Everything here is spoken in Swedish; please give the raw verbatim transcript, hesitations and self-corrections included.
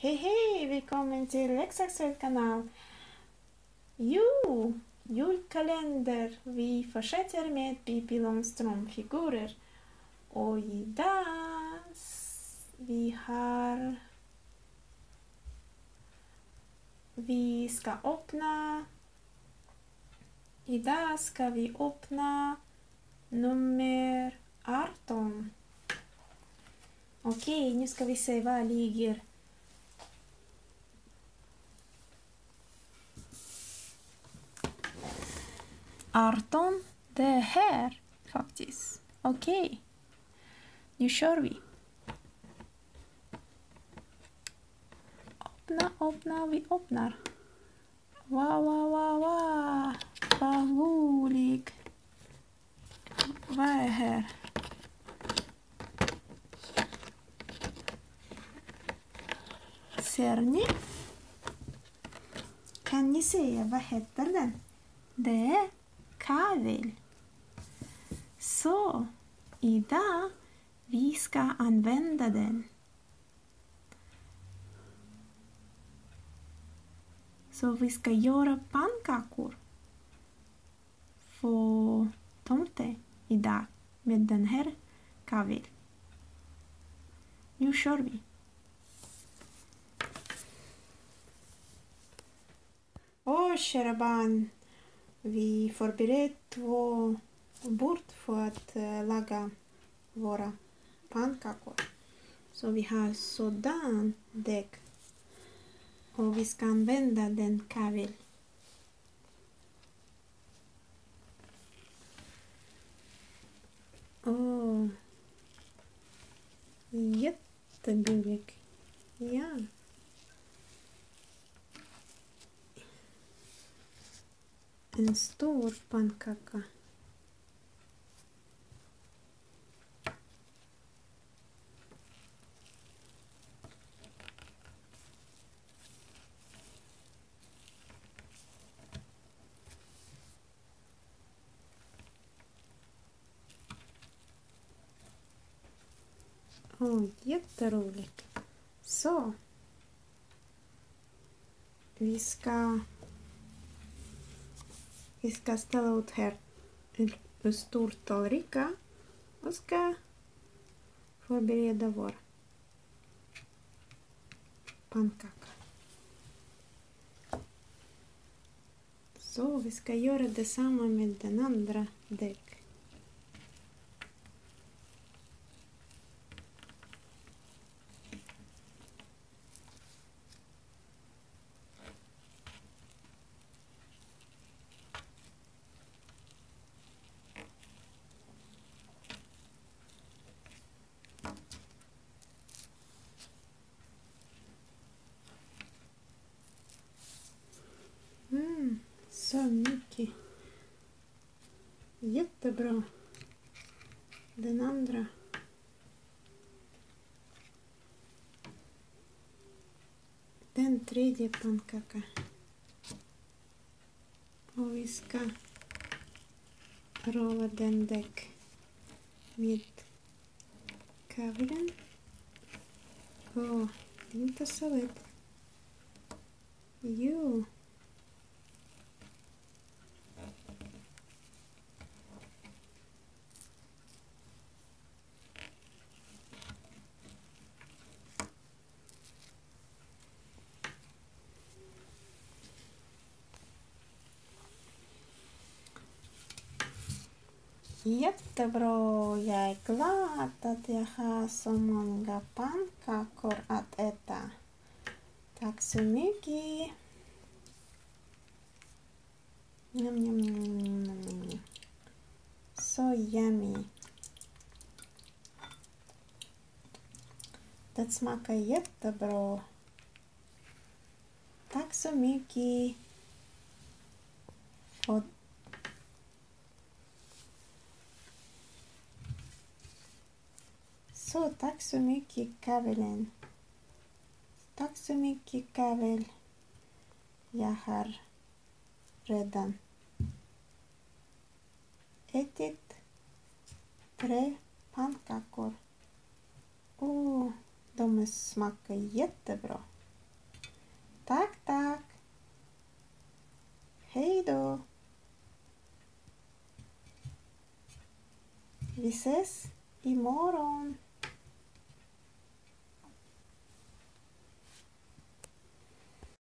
Hej hej! Välkommen till Leksaksrätt kanal. Jo, julkalender. Vi fortsätter med Pippi Långstrump-figurer. Och idag vi har... Vi ska öppna... Idag ska vi öppna nummer arton. Okej, nu ska vi se vad ligger. arton, det är här faktiskt. Okej, nu kör vi. Öppna, öppna, vi öppnar. Wow, wow, wow, wow. Vad roligt. Vad är här? Ser ni? Kan ni säga vad heter den? Det är kavel. Så idag vi ska använda den. Så vi ska göra pannkakor för tomte idag med den här kavel. Nu kör vi. Åh, kära barn. Vi förbereder två bord för att uh, laga våra pannkakor. Så vi har sådan deg. Och vi ska använda den kavel. Åh. Jättegullig. Ja. En stor pannkaka. Åh, jätteroligt. Så. Vi ska Vi ska ställa ut här en stor tallrika och ska förbereda vår pannkaka. Så vi ska göra detsamma med den andra deg. Mm, så mycket. Jättebra. Den andra. Den tredje pannkaka. Och vi ska rulla den deg med kavlen. Åh, det är inte så lätt. Jo. Jättebra, jag är glad att jag har så många pannkakor att äta. Tack så mycket. Njam, njam, njam, njam, njam. Så yummy. Det smakar jättebra. Tack så mycket. Och Så tack så mycket kavelen. Tack så mycket kavel. Jag har redan ätit tre pannkakor. Oh, de smakar jättebra. Tack, tack. Hej då. Vi ses imorgon.